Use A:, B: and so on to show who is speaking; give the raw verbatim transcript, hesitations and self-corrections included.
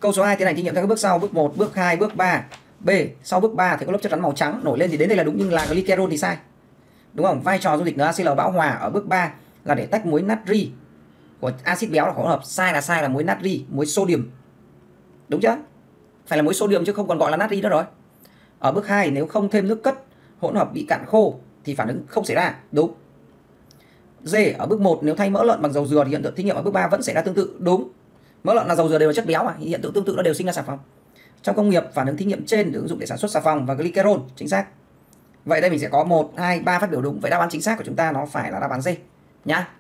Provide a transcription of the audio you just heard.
A: Câu số hai tiến hành thí nghiệm theo các bước sau. Bước một, bước hai, bước ba. B. Sau bước ba thì có lớp chất rắn màu trắng nổi lên thì đến đây là đúng, nhưng là glycerol thì sai. Đúng không? Vai trò dung dịch NaCl bão hòa ở bước ba là để tách muối natri của axit béo là hỗn hợp. Sai là sai, là muối natri, muối sodium. Đúng chưa? Phải là muối sodium chứ không còn gọi là natri nữa rồi. Ở bước hai nếu không thêm nước cất, hỗn hợp bị cạn khô thì phản ứng không xảy ra. Đúng. D. Ở bước một nếu thay mỡ lợn bằng dầu dừa thì hiện tượng thí nghiệm ở bước ba vẫn xảy ra tương tự. Đúng. Mỡ lợn là dầu dừa đều là chất béo mà, hiện tượng tương tự nó đều sinh ra xà phòng. Trong công nghiệp, phản ứng thí nghiệm trên được ứng dụng để sản xuất xà phòng và glycerol. Chính xác. Vậy đây mình sẽ có một, hai, ba phát biểu đúng. Vậy đáp án chính xác của chúng ta nó phải là đáp án D nhá.